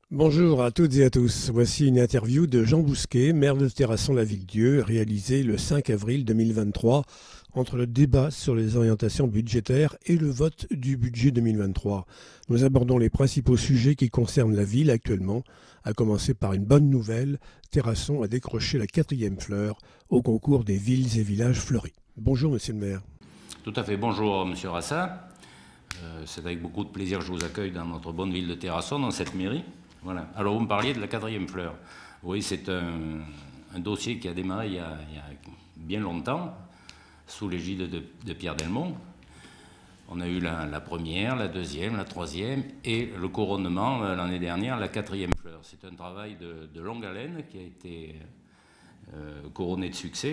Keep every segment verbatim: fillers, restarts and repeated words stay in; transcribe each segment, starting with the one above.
Bonjour à toutes et à tous. Voici une interview de Jean Bousquet, maire de Terrasson-Lavilledieu, réalisée le cinq avril deux mille vingt-trois, entre le débat sur les orientations budgétaires et le vote du budget deux mille vingt-trois. Nous abordons les principaux sujets qui concernent la ville actuellement, à commencer par une bonne nouvelle. Terrasson a décroché la quatrième fleur au concours des villes et villages fleuris. Bonjour monsieur le maire. Tout à fait. Bonjour monsieur Rassa. Euh, C'est avec beaucoup de plaisir que je vous accueille dans notre bonne ville de Terrasson, dans cette mairie. Voilà. Alors vous me parliez de la quatrième fleur. Oui, c'est un, un dossier qui a démarré il y a, il y a bien longtemps, sous l'égide de, de Pierre Delmont. On a eu la, la première, la deuxième, la troisième et le couronnement l'année dernière, la quatrième fleur. C'est un travail de, de longue haleine qui a été euh, couronné de succès,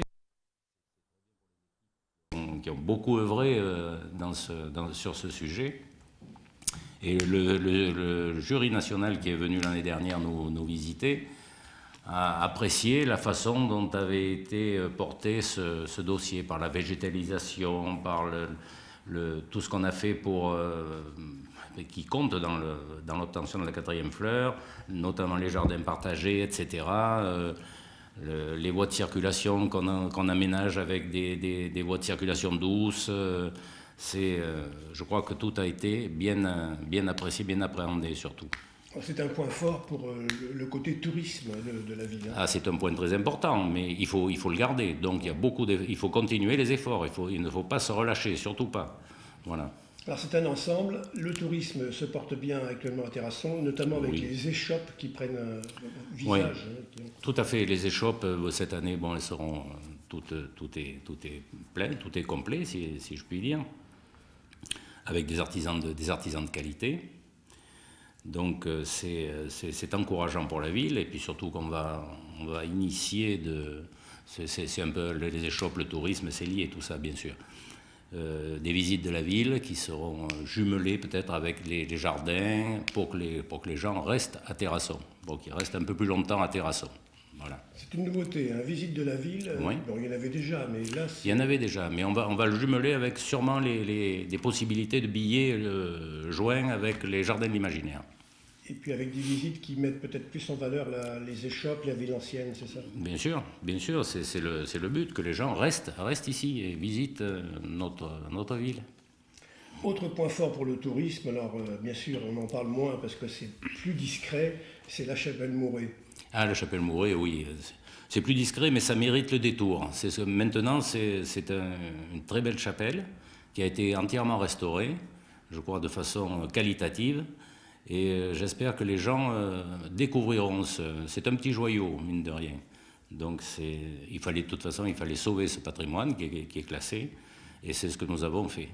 qui ont beaucoup œuvré euh, dans ce, dans, sur ce sujet. Et le, le, le jury national qui est venu l'année dernière nous, nous visiter a apprécié la façon dont avait été porté ce, ce dossier, par la végétalisation, par le, le, tout ce qu'on a fait pour, euh, qui compte dans l'obtention de la quatrième fleur, notamment les jardins partagés, et cetera. Euh, le, les voies de circulation qu'on qu'on aménage avec des, des, des voies de circulation douces. Euh, C'est, euh, je crois que tout a été bien, bien apprécié, bien appréhendé surtout. C'est un point fort pour euh, le côté tourisme de, de la ville. Hein. Ah, c'est un point très important, mais il faut, il faut le garder. Donc il, y a beaucoup de, il faut continuer les efforts, il, faut, il ne faut pas se relâcher, surtout pas. Voilà. Alors c'est un ensemble, le tourisme se porte bien actuellement à Terrasson, notamment avec Oui. les échoppes qui prennent un visage. Oui, hein, qui... tout à fait. Les échoppes, cette année, bon, elles seront, toutes, tout, est, tout est plein, tout est complet, si, si je puis dire, avec des artisans de, des artisans de qualité. Donc euh, c'est encourageant pour la ville, et puis surtout qu'on va, on va initier de... C'est un peu les échoppes, le tourisme, c'est lié tout ça, bien sûr. Euh, des visites de la ville qui seront jumelées peut-être avec les, les jardins pour que les, pour que les gens restent à Terrasson, pour qu'ils restent un peu plus longtemps à Terrasson. Voilà. C'est une nouveauté, hein, visite de la ville. Oui. Bon, il y en avait déjà, mais là... Il y en avait déjà, mais on va, on va le jumeler avec sûrement les, les, des possibilités de billets euh, joints avec les jardins de l'imaginaire. Et puis avec des visites qui mettent peut-être plus en valeur la, les échoppes, la ville ancienne, c'est ça? Bien sûr, bien sûr, c'est le, le but, que les gens restent, restent ici et visitent notre, notre ville. Autre point fort pour le tourisme, alors euh, bien sûr on en parle moins parce que c'est plus discret, c'est la chapelle Mouret. Ah, la chapelle Mouret, oui. C'est plus discret, mais ça mérite le détour. Ce, maintenant, c'est un, une très belle chapelle qui a été entièrement restaurée, je crois de façon qualitative. Et euh, j'espère que les gens euh, découvriront ce... C'est un petit joyau, mine de rien. Donc il fallait, de toute façon, il fallait sauver ce patrimoine qui est, qui est classé, et c'est ce que nous avons fait.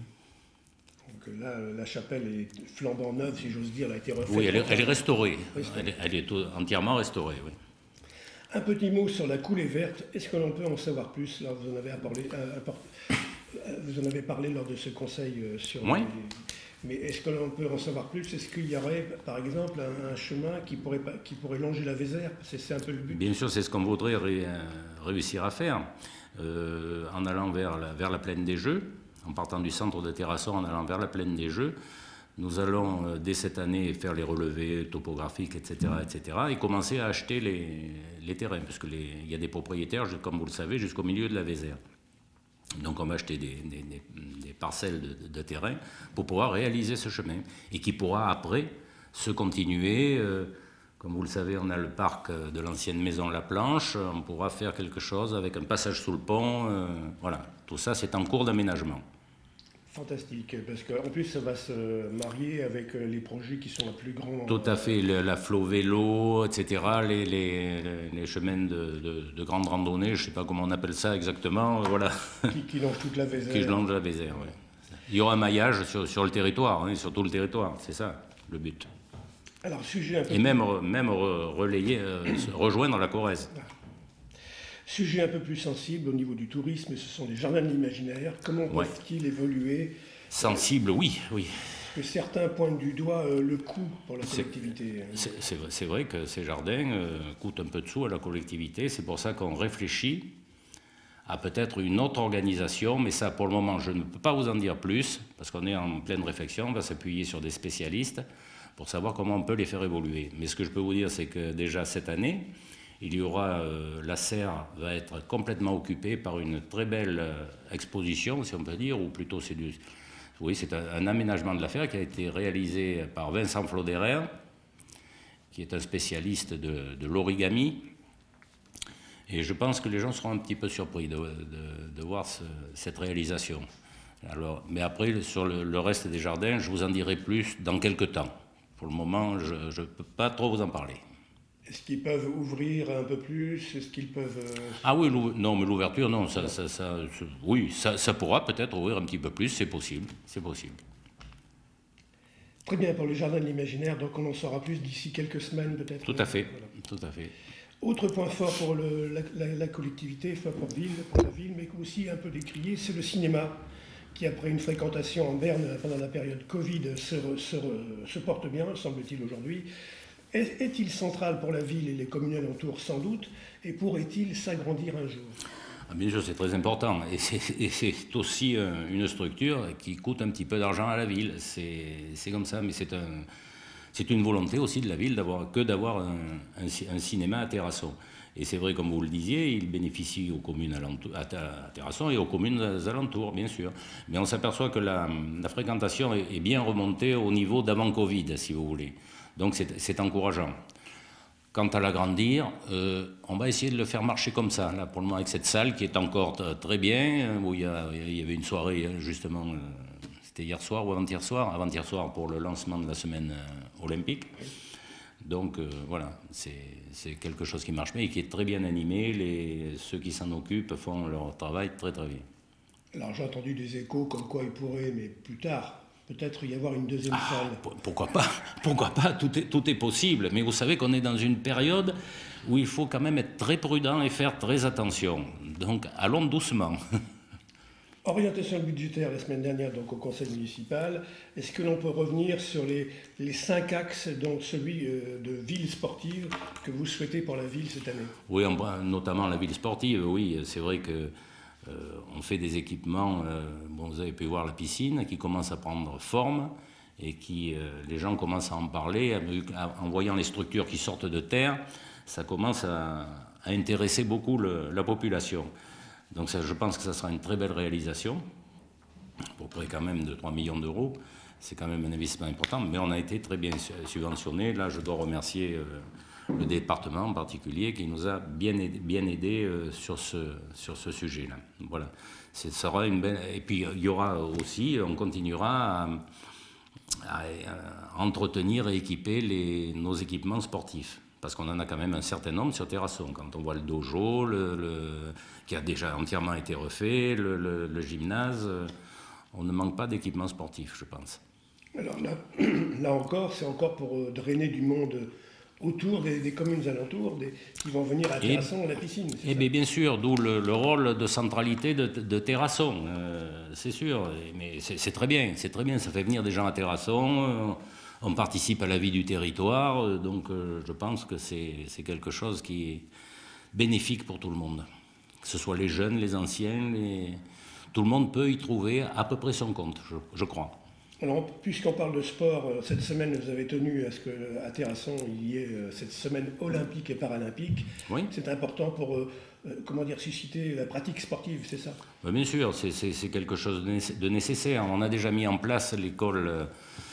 Donc là, la chapelle est flambant neuve, si j'ose dire, elle a été refaite. Oui, elle est, elle est restaurée. Elle est, elle est tout, entièrement restaurée, oui. Un petit mot sur la coulée verte. Est-ce que l'on peut en savoir plus? Là, vous en avez parlé, euh, vous en avez parlé lors de ce conseil euh, sur... Oui. Les... Mais est-ce que l'on peut en savoir plus? Est-ce qu'il y aurait, par exemple, un, un chemin qui pourrait, qui pourrait longer la Vézère? C'est un peu le but. Bien sûr, c'est ce qu'on voudrait ré, réussir à faire, euh, en allant vers la, vers la plaine des Jeux, en partant du centre de Terrasson, en allant vers la plaine des Jeux. Nous allons, euh, dès cette année, faire les relevés topographiques, et cetera, et cetera, et commencer à acheter les, les terrains, parce qu'il y a des propriétaires, comme vous le savez, jusqu'au milieu de la Vézère. Donc on va acheter des, des, des, des parcelles de, de terrain pour pouvoir réaliser ce chemin, et qui pourra après se continuer. Euh, comme vous le savez, on a le parc de l'ancienne maison La Planche, on pourra faire quelque chose avec un passage sous le pont. Euh, voilà, tout ça c'est en cours d'aménagement. Fantastique, parce qu'en plus ça va se marier avec les projets qui sont les plus grands. Tout à fait, le, la flot vélo, et cetera, les, les, les chemins de, de, de grande randonnée, je ne sais pas comment on appelle ça exactement, voilà. Qui, qui longent toute la Vézère. Qui longent la Vézère, oui. Il y aura un maillage sur, sur le territoire, hein, sur tout le territoire, c'est ça le but. Alors, sujet un peu... Et même, même relayer, euh, rejoindre la Corrèze. Sujet un peu plus sensible au niveau du tourisme, ce sont les jardins de l'imaginaire. Comment ouais. peuvent-ils évoluer? Sensible, oui, oui. Parce que certains pointent du doigt euh, le coût pour la collectivité. C'est vrai, vrai que ces jardins euh, coûtent un peu de sous à la collectivité. C'est pour ça qu'on réfléchit à peut-être une autre organisation. Mais ça, pour le moment, je ne peux pas vous en dire plus, parce qu'on est en pleine réflexion. On va s'appuyer sur des spécialistes pour savoir comment on peut les faire évoluer. Mais ce que je peux vous dire, c'est que déjà cette année, il y aura, euh, la serre va être complètement occupée par une très belle euh, exposition, si on peut dire, ou plutôt c'est du, oui, c'est un, un aménagement de la serre qui a été réalisé par Vincent Floderer, qui est un spécialiste de, de l'origami. Et je pense que les gens seront un petit peu surpris de, de, de voir ce, cette réalisation. Alors, mais après, sur le, le reste des jardins, je vous en dirai plus dans quelques temps. Pour le moment, je ne peux pas trop vous en parler. Est-ce qu'ils peuvent ouvrir un peu plus? Est-ce qu'ils peuvent... Euh... Ah oui, non, mais l'ouverture, non. Ça, ça, ça, ça, oui, ça, ça pourra peut-être ouvrir un petit peu plus, c'est possible. C'est possible. Très bien, pour le jardin de l'imaginaire, donc on en saura plus d'ici quelques semaines peut-être. Tout à fait, voilà. Tout à fait. Autre point fort pour le, la, la, la collectivité, enfin pour, ville, pour la ville, mais aussi un peu décrié, c'est le cinéma, qui après une fréquentation en berne pendant la période Covid se, se, se porte bien, semble-t-il aujourd'hui. Est-il central pour la ville et les communes alentours? Sans doute. Et pourrait-il s'agrandir un jour? Ah, bien sûr, c'est très important. Et c'est aussi euh, une structure qui coûte un petit peu d'argent à la ville. C'est comme ça, mais c'est un, c'est une volonté aussi de la ville d'avoir que d'avoir un, un, un cinéma à Terrasson. Et c'est vrai, comme vous le disiez, il bénéficie aux communes alentour, à Terrasson et aux communes alentours, bien sûr. Mais on s'aperçoit que la, la fréquentation est, est bien remontée au niveau d'avant Covid, si vous voulez. Donc c'est encourageant. Quant à l'agrandir, euh, on va essayer de le faire marcher comme ça, là, pour le moment, avec cette salle qui est encore très bien, où il y, a, il y avait une soirée, justement, euh, c'était hier soir ou avant-hier soir, avant-hier soir pour le lancement de la semaine euh, olympique. Donc euh, voilà, c'est quelque chose qui marche bien et qui est très bien animé. Les, ceux qui s'en occupent font leur travail très très bien. Alors j'ai entendu des échos comme quoi il pourrait, mais plus tard, peut-être y avoir une deuxième ah, salle. Pourquoi pas? Pourquoi pas? Tout est, tout est possible. Mais vous savez qu'on est dans une période où il faut quand même être très prudent et faire très attention. Donc allons doucement. Orientation budgétaire la semaine dernière donc au conseil municipal. Est-ce que l'on peut revenir sur les, les cinq axes, dont celui euh, de ville sportive que vous souhaitez pour la ville cette année? Oui, notamment la ville sportive, oui. C'est vrai que euh, on fait des équipements, euh, bon, vous avez pu voir la piscine qui commence à prendre forme et qui, euh, les gens commencent à en parler, à, à, en voyant les structures qui sortent de terre, ça commence à, à intéresser beaucoup le, la population. Donc ça, je pense que ça sera une très belle réalisation, pour près quand même de trois millions d'euros. C'est quand même un investissement important, mais on a été très bien subventionné. Là, je dois remercier euh, le département en particulier qui nous a bien aidé, bien aidé euh, sur ce, sur ce sujet-là. Voilà. Ça sera une belle... Et puis il y aura aussi, on continuera à, à, à entretenir et équiper les, nos équipements sportifs. Parce qu'on en a quand même un certain nombre sur Terrasson. Quand on voit le dojo, le, le, qui a déjà entièrement été refait, le, le, le gymnase, on ne manque pas d'équipements sportifs, je pense. Alors là, là encore, c'est encore pour drainer du monde autour des, des communes alentours, des, qui vont venir à Terrasson, à la piscine. Eh bien, bien sûr, d'où le, le rôle de centralité de, de Terrasson, euh, c'est sûr. Mais c'est très bien, c'est très bien, ça fait venir des gens à Terrasson. Euh, On participe à la vie du territoire, donc euh, je pense que c'est quelque chose qui est bénéfique pour tout le monde. Que ce soit les jeunes, les anciens, les... tout le monde peut y trouver à peu près son compte, je, je crois. Alors, puisqu'on parle de sport, cette semaine, vous avez tenu à ce qu'à Terrasson, il y ait cette semaine olympique et paralympique. Oui. C'est important pour, euh, comment dire, susciter la pratique sportive, c'est ça? Bien sûr, c'est quelque chose de nécessaire. On a déjà mis en place l'école... Euh,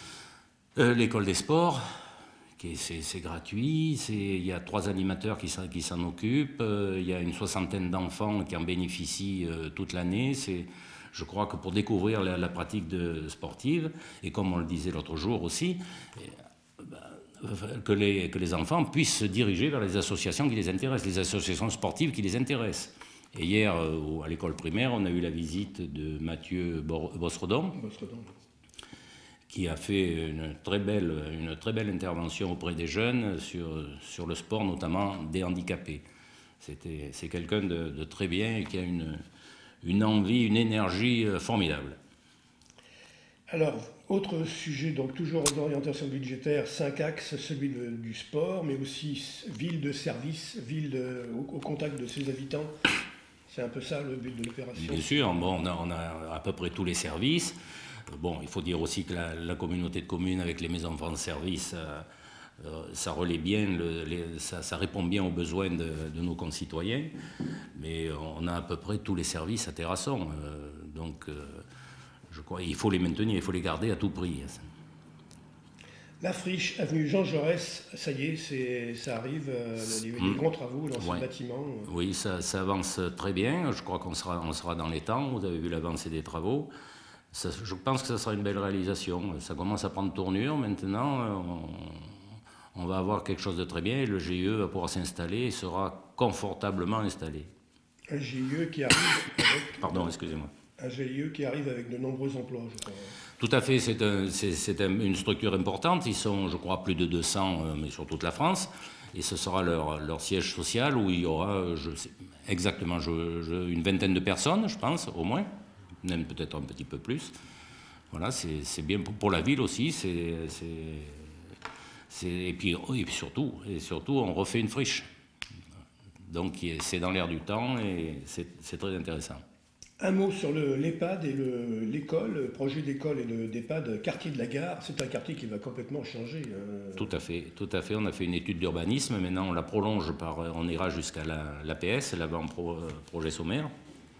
Euh, l'école des sports, c'est gratuit, il y a trois animateurs qui, qui s'en occupent, euh, il y a une soixantaine d'enfants qui en bénéficient euh, toute l'année. Je crois que pour découvrir la, la pratique de, sportive, et comme on le disait l'autre jour aussi, euh, bah, que, les, que les enfants puissent se diriger vers les associations qui les intéressent, les associations sportives qui les intéressent. Et hier, euh, à l'école primaire, on a eu la visite de Mathieu Bosredon, qui a fait une très belle, une très belle intervention auprès des jeunes sur, sur le sport, notamment des handicapés. C'est quelqu'un de, de très bien et qui a une, une envie, une énergie formidable. Alors, autre sujet, donc toujours en orientation budgétaire, cinq axes, celui de, du sport, mais aussi ville de service, ville de, au, au contact de ses habitants. C'est un peu ça le but de l'opération. Bien sûr, bon, on, a, on a à peu près tous les services. Bon, il faut dire aussi que la, la communauté de communes avec les maisons France Service, euh, euh, ça relaie bien, le, les, ça, ça répond bien aux besoins de, de nos concitoyens, mais on a à peu près tous les services à Terrasson, euh, donc euh, je crois qu'il faut les maintenir, il faut les garder à tout prix. La friche, avenue Jean Jaurès, ça y est, ça arrive, euh, les, les grands travaux dans ouais. ce bâtiment. Oui, ça, ça avance très bien, je crois qu'on sera, on sera dans les temps, vous avez vu l'avancée des travaux. Ça, je pense que ça sera une belle réalisation. Ça commence à prendre tournure maintenant. On, on va avoir quelque chose de très bien et le G I E va pouvoir s'installer et sera confortablement installé. Un G I E qui arrive avec... Pardon, excusez-moi. Un G I E qui arrive avec de nombreux emplois, je crois. Tout à fait, c'est un, un, une structure importante. Ils sont, je crois, plus de deux cents, euh, mais sur toute la France. Et ce sera leur, leur siège social où il y aura, je sais, exactement, je, je, une vingtaine de personnes, je pense, au moins. Même peut-être un petit peu plus. Voilà, c'est bien pour, pour la ville aussi. C'est, et, puis, et puis surtout, et surtout, on refait une friche. Donc c'est dans l'air du temps et c'est très intéressant. Un mot sur l'EHPAD et l'école, le, le projet d'école et d'EHPAD, quartier de la Gare. C'est un quartier qui va complètement changer. Euh... Tout à fait, tout à fait. On a fait une étude d'urbanisme. Maintenant, on la prolonge par, on ira jusqu'à l'A P S, l'avant-projet sommaire.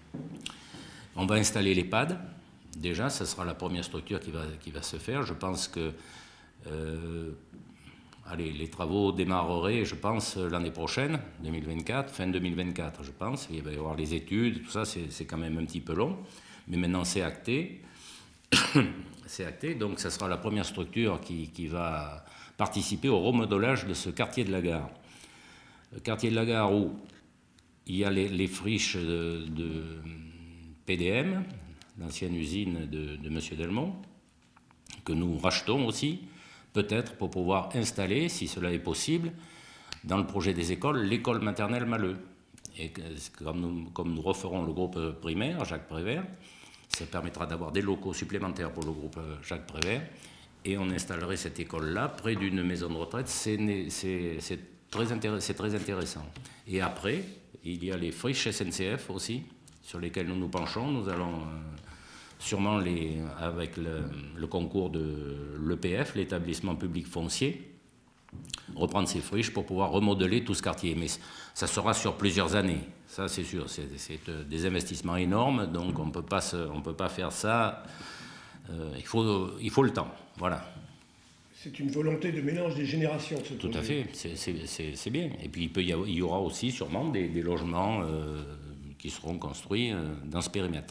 On va installer l'EHPAD. Déjà, ce sera la première structure qui va, qui va se faire. Je pense que euh, allez, les travaux démarreraient, je pense, l'année prochaine, deux mille vingt-quatre, fin deux mille vingt-quatre, je pense. Il va y avoir les études, tout ça, c'est quand même un petit peu long. Mais maintenant, c'est acté. C'est acté, donc ça sera la première structure qui, qui va participer au remodelage de ce quartier de la Gare. Le quartier de la Gare où il y a les, les friches de... de P D M, l'ancienne usine de, de M. Delmont, que nous rachetons aussi, peut-être pour pouvoir installer, si cela est possible, dans le projet des écoles, l'école maternelle Maleux. Et comme nous, comme nous referons le groupe primaire, Jacques Prévert, ça permettra d'avoir des locaux supplémentaires pour le groupe Jacques Prévert, et on installerait cette école-là près d'une maison de retraite. C'est très, intéress très intéressant. Et après, il y a les friches S N C F aussi, sur lesquels nous nous penchons. Nous allons euh, sûrement, les, avec le, le concours de l'E P F, l'établissement public foncier, reprendre ces friches pour pouvoir remodeler tout ce quartier. Mais ça sera sur plusieurs années, ça c'est sûr. C'est des investissements énormes, donc on ne peut pas faire ça. Euh, il, faut, il faut le temps, voilà. C'est une volonté de mélange des générations. Ce tout projet. À fait, c'est bien. Et puis il, peut y avoir, il y aura aussi sûrement des, des logements euh, qui seront construits euh, dans ce périmètre.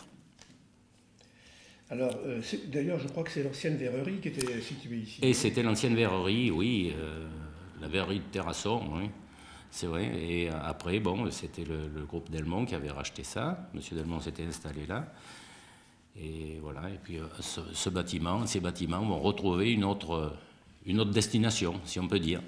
Alors, euh, d'ailleurs, je crois que c'est l'ancienne verrerie qui était située ici. Et c'était l'ancienne verrerie, oui, euh, la verrerie de Terrasson, oui, c'est vrai. Et après, bon, c'était le, le groupe Delmont qui avait racheté ça. Monsieur Delmont s'était installé là. Et voilà, et puis euh, ce, ce bâtiment, ces bâtiments vont retrouver une autre, une autre destination, si on peut dire.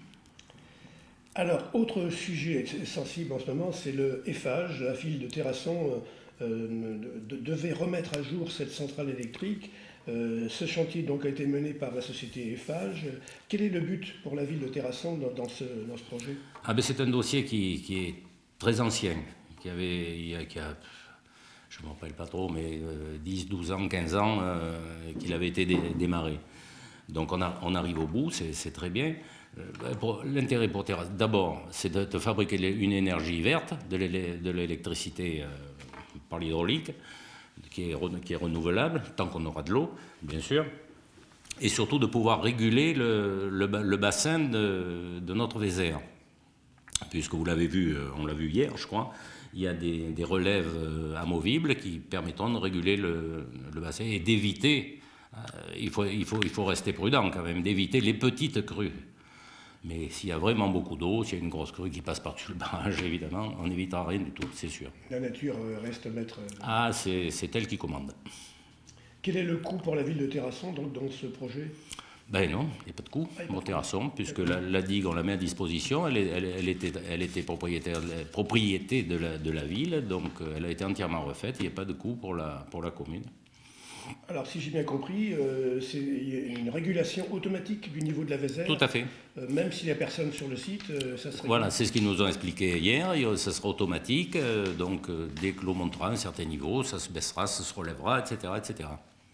Alors, autre sujet sensible en ce moment, c'est le Eiffage. La ville de Terrasson euh, de, devait remettre à jour cette centrale électrique. Euh, ce chantier donc a été mené par la société Eiffage. Quel est le but pour la ville de Terrasson dans, dans, ce, dans ce projet? Ah ben c'est un dossier qui, qui est très ancien, qui avait, il y a, qui a je ne me rappelle pas trop, mais euh, dix, douze ans, quinze ans, euh, qu'il avait été dé, démarré. Donc on, a, on arrive au bout, c'est très bien. L'intérêt pour Terrasson, d'abord, c'est de, de fabriquer une énergie verte, de l'électricité euh, par l'hydraulique, qui est, qui est renouvelable, tant qu'on aura de l'eau, bien sûr, et surtout de pouvoir réguler le, le, le bassin de, de notre Vézère. Puisque vous l'avez vu, on l'a vu hier, je crois, il y a des, des relèves amovibles qui permettront de réguler le, le bassin et d'éviter, euh, il, faut, il, faut, il faut rester prudent quand même, d'éviter les petites crues. Mais s'il y a vraiment beaucoup d'eau, s'il y a une grosse crue qui passe par-dessus le barrage, évidemment, on n'évitera rien du tout, c'est sûr. La nature reste maître. Ah, c'est elle qui commande. Quel est le coût pour la ville de Terrasson donc, dans ce projet? Ben non, il n'y a pas de coût ah, pour Terrasson, puisque la, la digue, on la met à disposition, elle, elle, elle était, elle était propriétaire, propriété de la, de la ville, donc elle a été entièrement refaite, il n'y a pas de coût pour la, pour la commune. Alors, si j'ai bien compris, euh, c'est une régulation automatique du niveau de la Vézère. Tout à fait. Euh, même s'il n'y a personne sur le site, euh, ça serait... Voilà, c'est ce qu'ils nous ont expliqué hier, ça sera automatique, euh, donc euh, dès que l'eau montera à un certain niveau, ça se baissera, ça se relèvera, et cetera, et cetera.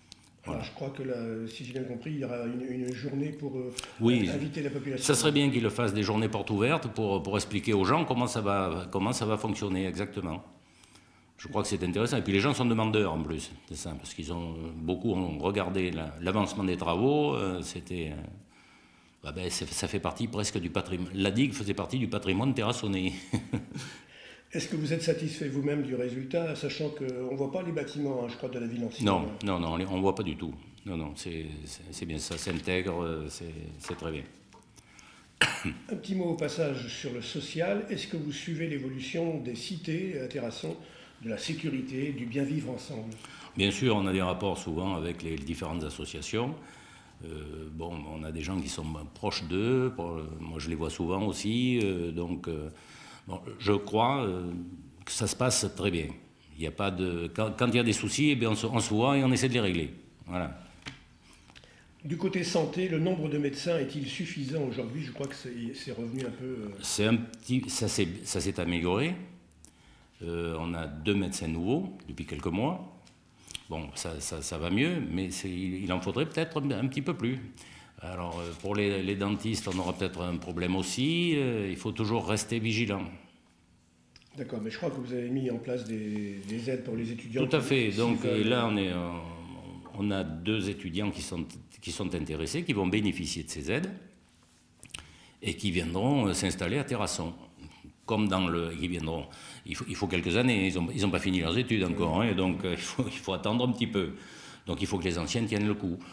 Voilà. Alors, je crois que, là, si j'ai bien compris, il y aura une, une journée pour euh, oui, inviter la population. Ça serait bien qu'ils le fassent, des journées portes ouvertes, pour, pour expliquer aux gens comment ça, va, comment ça va fonctionner exactement. Je crois que c'est intéressant. Et puis les gens sont demandeurs en plus, c'est ça, parce qu'ils ont beaucoup ont regardé la, l'avancement des travaux. Euh, c'était, euh, bah ben, ça fait partie presque du patrimoine. La digue faisait partie du patrimoine terrassonné. Est-ce que vous êtes satisfait vous-même du résultat, sachant qu'on ne voit pas les bâtiments, hein, je crois, de la ville ancienne? Non, non, non, on ne voit pas du tout. Non, non, c'est, c'est, c'est bien, ça s'intègre, c'est, c'est très bien. Un petit mot au passage sur le social. Est-ce que vous suivez l'évolution des cités à Terrasson, de la sécurité, du bien vivre ensemble? Bien sûr, on a des rapports souvent avec les différentes associations. Euh, bon, on a des gens qui sont proches d'eux. Moi, je les vois souvent aussi. Euh, donc... Euh, Bon, je crois euh, que ça se passe très bien. Il y a pas de... quand, quand il y a des soucis, eh bien on, se, on se voit et on essaie de les régler. Voilà. Du côté santé, le nombre de médecins est-il suffisant aujourd'hui? Je crois que c'est, c'est revenu un peu... Euh... C'est un petit, ça, s'est, ça s'est amélioré. Euh, on a deux médecins nouveaux depuis quelques mois. Bon, ça, ça, ça va mieux, mais c'est, il en faudrait peut-être un, un petit peu plus. Alors, pour les, les dentistes, on aura peut-être un problème aussi. Euh, il faut toujours rester vigilant. D'accord, mais je crois que vous avez mis en place des, des aides pour les étudiants. Tout à fait. Donc, et là, on, est, on a deux étudiants qui sont, qui sont intéressés, qui vont bénéficier de ces aides et qui viendront s'installer à Terrasson. Comme dans le... Ils viendront, il faut, il faut quelques années, ils n'ont ils ont pas fini leurs études encore, hein, donc il faut, il faut attendre un petit peu. Donc il faut que les anciens tiennent le coup.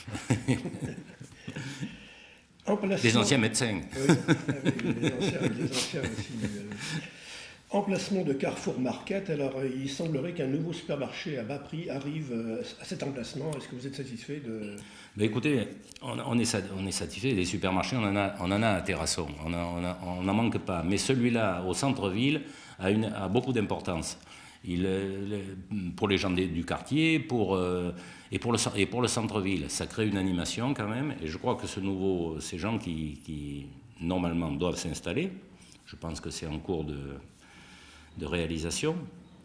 Les anciens médecins. Oui, les anciens, les anciens aussi. Emplacement de Carrefour Market. Alors, il semblerait qu'un nouveau supermarché à bas prix arrive à cet emplacement. Est-ce que vous êtes satisfait de... Mais écoutez, on, on, est, on est satisfait des supermarchés, on en a, on en a à Terrasson, on n'en manque pas. Mais celui-là, au centre-ville, a, une, a beaucoup d'importance. Il, pour les gens du quartier, pour, euh, et, pour le, et pour le centre-ville. Ça crée une animation quand même, et je crois que ce nouveau, ces gens qui, qui normalement doivent s'installer, je pense que c'est en cours de, de réalisation,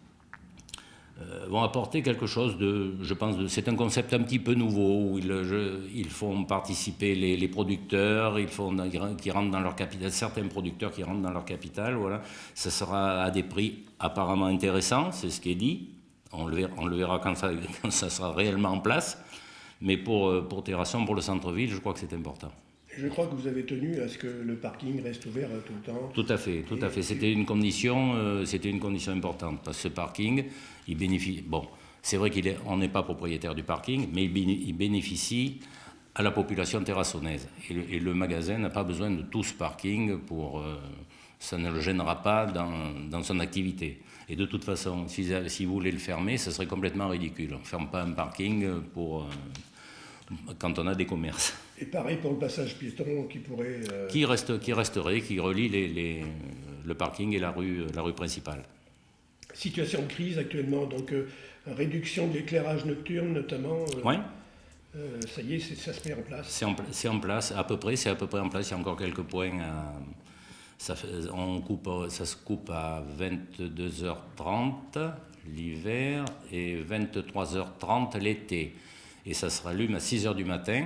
euh, vont apporter quelque chose de, je pense, de, c'est un concept un petit peu nouveau, où ils, je, ils font participer les, les producteurs, ils font, qui rentrent dans leur capital, certains producteurs qui rentrent dans leur capital, voilà. Ça sera à des prix apparemment intéressants, c'est ce qui est dit, on le verra, on le verra quand, ça, quand ça sera réellement en place, mais pour, pour Terrasson, pour le centre-ville, je crois que c'est important. Je crois que vous avez tenu à ce que le parking reste ouvert tout le temps. Tout à fait, tout à fait. C'était une condition, euh, c'était une condition importante parce que ce parking, il bénéficie. Bon, c'est vrai qu'on n'est pas propriétaire du parking, mais il bénéficie à la population terrassonnaise. Et le, et le magasin n'a pas besoin de tout ce parking pour, euh, ça ne le gênera pas dans, dans son activité. Et de toute façon, si, si vous voulez le fermer, ce serait complètement ridicule. On ne ferme pas un parking pour, euh, quand on a des commerces. Et pareil pour le passage piéton qui pourrait... Euh... Qui, reste, qui resterait, qui relie les, les, le parking et la rue, la rue principale. Situation de crise actuellement, donc euh, réduction de l'éclairage nocturne notamment. Euh, oui. Euh, ça y est, ça se met en place. C'est en, c'est en place, à peu près, c'est à peu près en place. Il y a encore quelques points. À, ça, fait, on coupe, ça se coupe à vingt-deux heures trente l'hiver et vingt-trois heures trente l'été. Et ça se rallume à six heures du matin.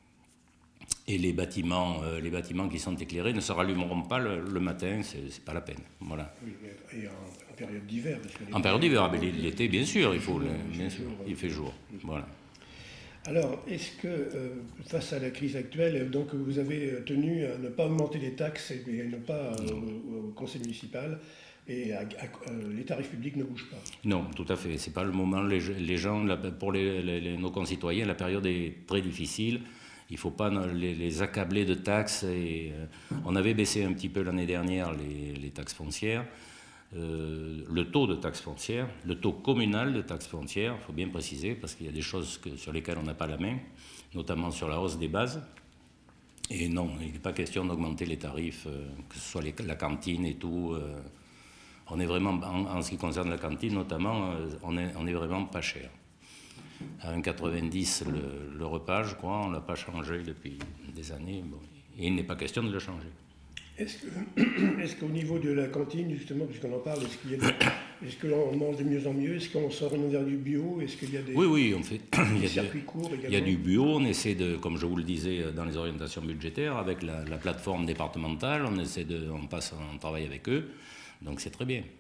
Et les bâtiments, euh, les bâtiments qui sont éclairés ne se rallumeront pas le, le matin, c'est, c'est pas la peine. Voilà. Oui, et en, en période d'hiver. En période d'hiver, mais l'été, bien sûr, il faut, le, bien sûr, il fait jour. Voilà. Alors, est-ce que, euh, face à la crise actuelle, donc vous avez tenu à ne pas augmenter les taxes et à ne pas euh, au, au conseil municipal et à, à, euh, les tarifs publics ne bougent pas? Non, tout à fait. C'est pas le moment. Les, les gens, pour les, les, nos concitoyens, la période est très difficile. Il ne faut pas les, les accabler de taxes. Et, euh, on avait baissé un petit peu l'année dernière les, les taxes foncières. Euh, le taux de taxes foncières, le taux communal de taxes foncières, il faut bien préciser, parce qu'il y a des choses que, sur lesquelles on n'a pas la main, notamment sur la hausse des bases. Et non, il n'est pas question d'augmenter les tarifs, euh, que ce soit les, la cantine et tout. Euh, on est vraiment, en, en ce qui concerne la cantine notamment, euh, on est, on est vraiment pas cher. À un virgule quatre-vingt-dix le, le repas, je crois, on ne l'a pas changé depuis des années. Bon, et il n'est pas question de le changer. Est-ce, que, est-ce qu'au niveau de la cantine, justement, puisqu'on en parle, est-ce qu'il y a Est-ce que l'on mange de mieux en mieux? Est-ce qu'on sort vers du bio? Est-ce qu'il y a des, oui, oui, on fait. des circuits de, courts également? Il y a du bio, on essaie de, comme je vous le disais dans les orientations budgétaires, avec la, la plateforme départementale, on essaie de, on passe, on travaille avec eux, donc c'est très bien.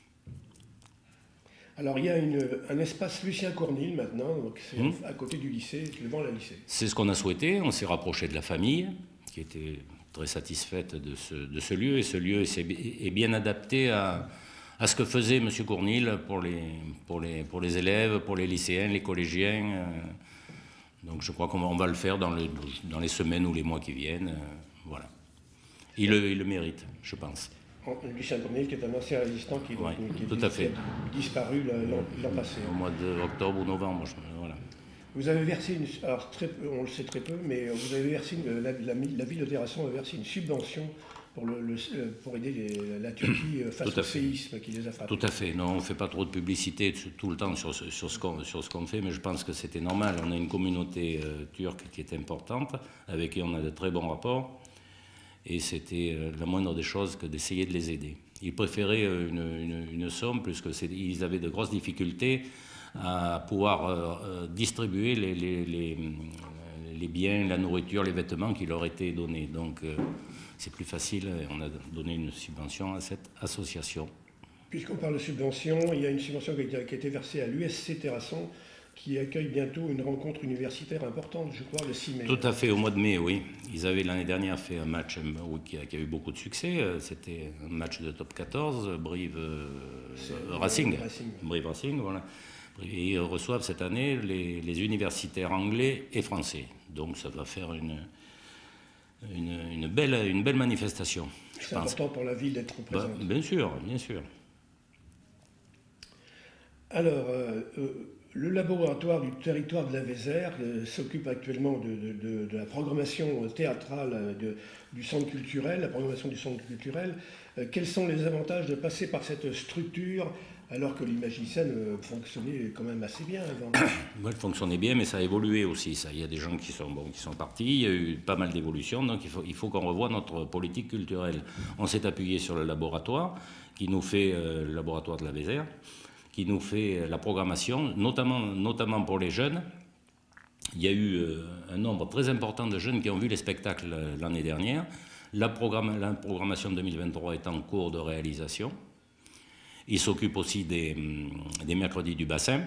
Alors il y a une, un espace Lucien Cournil maintenant, donc c'est mmh. à côté du lycée, devant le lycée. C'est ce qu'on a souhaité, on s'est rapproché de la famille, qui était très satisfaite de ce, de ce lieu, et ce lieu est, est bien adapté à, à ce que faisait M. Cournil pour les, pour, les, pour les élèves, pour les lycéens, les collégiens. Donc je crois qu'on va le faire dans, le, dans les semaines ou les mois qui viennent. Voilà. Il le, il le mérite, je pense. Lucien Cournil, qui est un ancien résistant qui, ouais, qui, qui tout à fait. disparu l'an passé. Au mois d'octobre ou novembre, je, voilà. Vous avez versé, une, alors très peu, on le sait très peu, mais vous avez versé, une, la, la, la ville de Terrasson a versé une subvention pour, le, le, pour aider les, la Turquie face au séisme qui les a frappés. Tout à fait. Non, on ne fait pas trop de publicité tout le temps sur, sur ce qu'on sur ce qu'on fait, mais je pense que c'était normal. On a une communauté euh, turque qui est importante, avec qui on a de très bons rapports, et c'était euh, la moindre des choses que d'essayer de les aider. Ils préféraient une, une, une somme, puisqu'ils avaient de grosses difficultés à pouvoir euh, distribuer les, les, les, les biens, la nourriture, les vêtements qui leur étaient donnés. Donc euh, c'est plus facile, on a donné une subvention à cette association. Puisqu'on parle de subvention, il y a une subvention qui a été, qui a été versée à l'U S C Terrasson, qui accueille bientôt une rencontre universitaire importante, je crois, le six mai. Tout à fait, au mois de mai, oui. Ils avaient l'année dernière fait un match qui a, qui a eu beaucoup de succès. C'était un match de top quatorze, Brive euh, Racing. Racing. Brive Racing, voilà. Et ils reçoivent cette année les, les universitaires anglais et français. Donc ça va faire une, une, une, belle, une belle manifestation. C'est important pour la ville d'être présente. Bah, bien sûr, bien sûr. Alors, euh, euh, le laboratoire du territoire de la Vézère euh, s'occupe actuellement de, de, de, de la programmation théâtrale de, du centre culturel, la programmation du centre culturel. Euh, quels sont les avantages de passer par cette structure alors que l'Imagicène euh, fonctionnait quand même assez bien avant? Ouais, elle fonctionnait bien, mais ça a évolué aussi. Ça. Il y a des gens qui sont, bon, qui sont partis, il y a eu pas mal d'évolutions, donc il faut, il faut qu'on revoie notre politique culturelle. On s'est appuyé sur le laboratoire, qui nous fait euh, le laboratoire de la Vézère, qui nous fait la programmation, notamment, notamment pour les jeunes. Il y a eu euh, un nombre très important de jeunes qui ont vu les spectacles euh, l'année dernière. La, programme, la programmation deux mille vingt-trois est en cours de réalisation. Il s'occupe aussi des, des mercredis du bassin.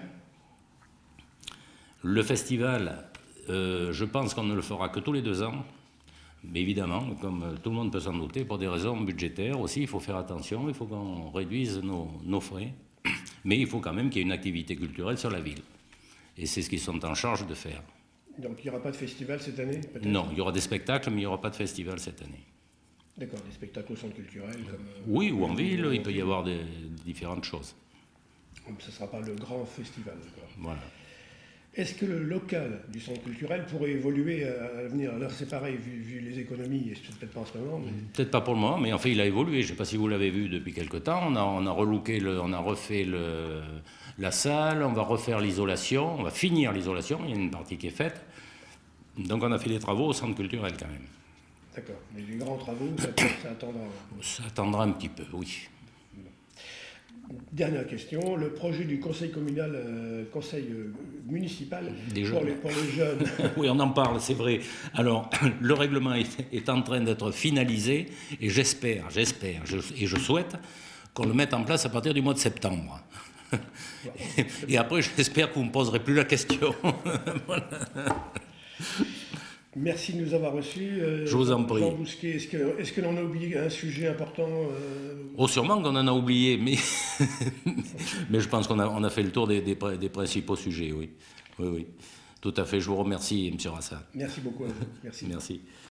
Le festival, euh, je pense qu'on ne le fera que tous les deux ans. Mais évidemment, comme tout le monde peut s'en douter, pour des raisons budgétaires aussi, il faut faire attention, il faut qu'on réduise nos, nos frais. Mais il faut quand même qu'il y ait une activité culturelle sur la ville. Et c'est ce qu'ils sont en charge de faire. Donc il n'y aura pas de festival cette année? Non, il y aura des spectacles, mais il n'y aura pas de festival cette année. D'accord, des spectacles au centre culturel comme... Oui, ou en ville, il peut y avoir des, différentes choses. Donc ce ne sera pas le grand festival, d'accord. Voilà. Est-ce que le local du centre culturel pourrait évoluer à l'avenir? Alors c'est pareil, vu, vu les économies, et peut-être pas en ce moment. Mais... Peut-être pas pour le moment, mais en fait il a évolué. Je ne sais pas si vous l'avez vu depuis quelque temps. On a, on a relooké, le, on a refait le, la salle, on va refaire l'isolation, on va finir l'isolation, il y a une partie qui est faite. Donc on a fait des travaux au centre culturel quand même. D'accord, mais les grands travaux, ça, ça attendra. Ça attendra un petit peu, oui. Dernière question, le projet du conseil communal, euh, conseil euh, municipal pour les, pour les jeunes. Oui, on en parle, c'est vrai. Alors, le règlement est, est en train d'être finalisé et j'espère, j'espère je, et je souhaite qu'on le mette en place à partir du mois de septembre. Et, et après, j'espère que vous ne me poserez plus la question. Voilà. Merci de nous avoir reçus. Euh, Je vous en prie. Jean Bousquet, est-ce que, est-ce que l'on a oublié un sujet important euh... Oh, sûrement qu'on en a oublié, mais, mais je pense qu'on a, on a fait le tour des, des, des principaux sujets, oui. Oui, oui. Tout à fait. Je vous remercie, M. Rassa. Merci beaucoup à vous. Merci. Merci.